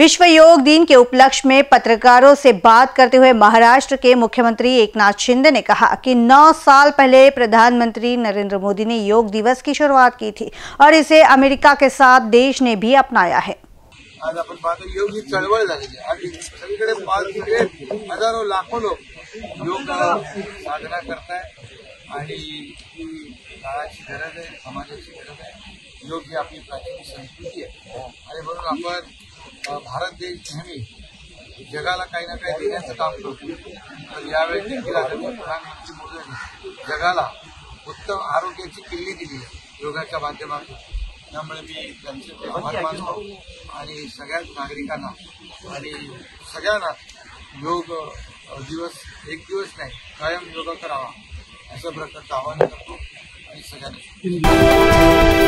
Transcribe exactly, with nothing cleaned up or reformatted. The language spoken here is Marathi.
विश्व योग दिन के उपलक्ष्य में पत्रकारों से बात करते हुए महाराष्ट्र के मुख्यमंत्री एकनाथ शिंदे ने कहा कि नौ साल पहले प्रधानमंत्री नरेंद्र मोदी ने योग दिवस की शुरुआत की थी और इसे अमेरिका के साथ देश ने भी अपनाया है। आज आपण पाहतो योग ही चळवळ झालेली आहे। आज सगळीकडे पाच तिकडे हजारो लाखो लोक योग साधना करतायत आणि काळाची गरज आहे, समाजाची गरज आहे। योग ही आपली प्राचीन संस्कृती आहे आणि म्हणून आपण भारत देश नेहमी जगाला काही ना काही देण्याचं काम करतो। तर यावेळी देखील आदरणीय प्रधानमंत्री मोदींनी जगाला उत्तम आरोग्याची किल्ली दिली आहे योगाच्या माध्यमातून। त्यामुळे मी त्यांचे आभार मानतो आणि सगळ्या नागरिकांना आणि सगळ्यांना योग दिवस एक दिवस नाही कायम योग करावा असं प्रकारचं आवाहन करतो आणि सगळ्यांना